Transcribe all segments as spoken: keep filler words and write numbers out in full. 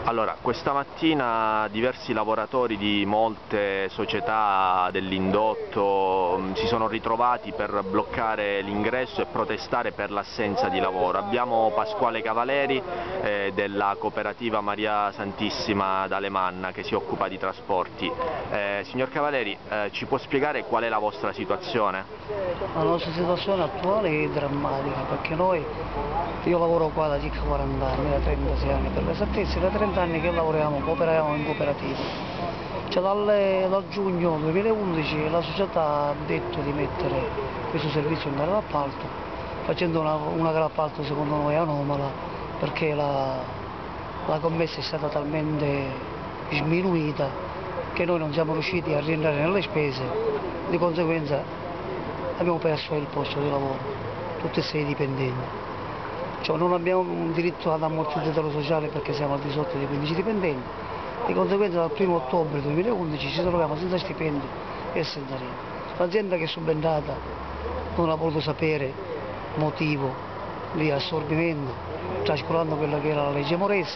Allora, questa mattina diversi lavoratori di molte società dell'indotto mh, si sono ritrovati per bloccare l'ingresso e protestare per l'assenza di lavoro. Abbiamo Pasquale Cavaleri eh, della cooperativa Maria Santissima d'Alemanna che si occupa di trasporti. Eh, signor Cavaleri, eh, ci può spiegare qual è la vostra situazione? La nostra situazione attuale è drammatica perché noi, io lavoro qua da circa quaranta anni, da trentasei anni per l'esattezza, da trenta anni che lavoriamo, cooperiamo in cooperativa. Cioè dal, dal giugno duemilaundici la società ha detto di mettere questo servizio in gara d'appalto, facendo una, una gara d'appalto secondo noi anomala perché la, la commessa è stata talmente sminuita che noi non siamo riusciti a rientrare nelle spese, di conseguenza abbiamo perso il posto di lavoro, tutti e sei dipendenti. Cioè non abbiamo un diritto ad ammortizzatore sociale perché siamo al di sotto di quindici dipendenti, di conseguenza dal primo ottobre duemilaundici ci troviamo senza stipendi e senza niente. L'azienda che è subentrata non ha voluto sapere motivo di assorbimento, trascurando quella che era la legge Morese,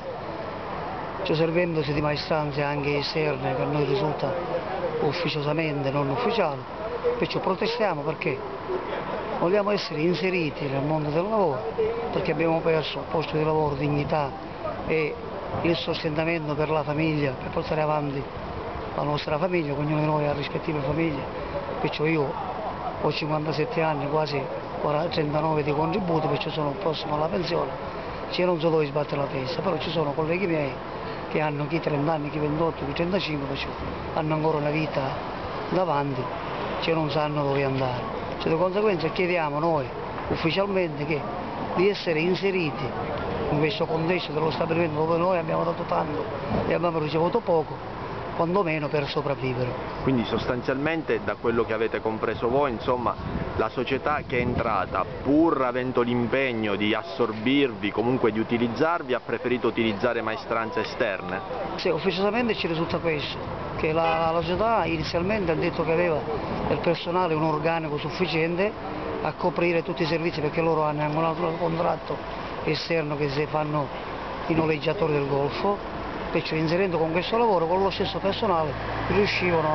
cioè servendosi di maestranze anche esterne che a noi risulta ufficiosamente non ufficiali. Perciò protestiamo perché vogliamo essere inseriti nel mondo del lavoro, perché abbiamo perso un posto di lavoro, dignità e il sostentamento per la famiglia, per portare avanti la nostra famiglia, ognuno di noi ha rispettive famiglie. Perciò io ho cinquantasette anni, quasi trentanove di contributi, perciò sono prossimo alla pensione. Cioè non so dove sbattere la testa, però ci sono colleghi miei che hanno chi trenta anni, chi ventotto, chi trentacinque, perciò hanno ancora una vita davanti, cioè non sanno dove andare. Cioè, di conseguenza chiediamo noi ufficialmente che, di essere inseriti in questo contesto dello stabilimento dove noi abbiamo dato tanto e abbiamo ricevuto poco, quantomeno per sopravvivere. Quindi sostanzialmente da quello che avete compreso voi, insomma, la società che è entrata, pur avendo l'impegno di assorbirvi, comunque di utilizzarvi, ha preferito utilizzare maestranze esterne? Sì, ufficiosamente ci risulta questo, che la, la società inizialmente ha detto che aveva del personale un organico sufficiente a coprire tutti i servizi, perché loro hanno anche un altro contratto esterno che si fanno i noleggiatori del Golfo, perciò inserendo con questo lavoro, con lo stesso personale, riuscivano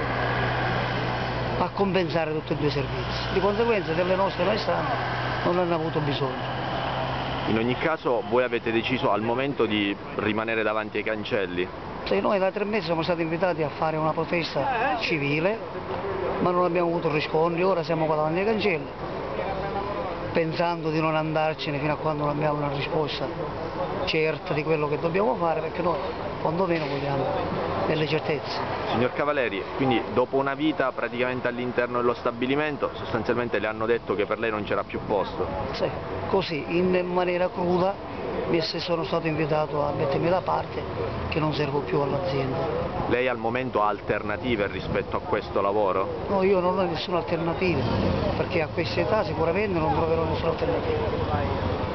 a, a compensare tutti e due i servizi. Di conseguenza delle nostre maestranze non hanno avuto bisogno. In ogni caso voi avete deciso al momento di rimanere davanti ai cancelli? Sì, noi da tre mesi siamo stati invitati a fare una protesta civile, ma non abbiamo avuto riscontri, ora siamo qua davanti ai cancelli, pensando di non andarcene fino a quando non abbiamo una risposta certa di quello che dobbiamo fare, perché noi quantomeno vogliamo delle certezze. Signor Cavaleri, quindi dopo una vita praticamente all'interno dello stabilimento, sostanzialmente le hanno detto che per lei non c'era più posto? Sì, così, in maniera cruda, mi sono stato invitato a mettermi da parte, che non servo più all'azienda. Lei al momento ha alternative rispetto a questo lavoro? No, io non ho nessuna alternativa, perché a questa età sicuramente non troverò nessuna alternativa.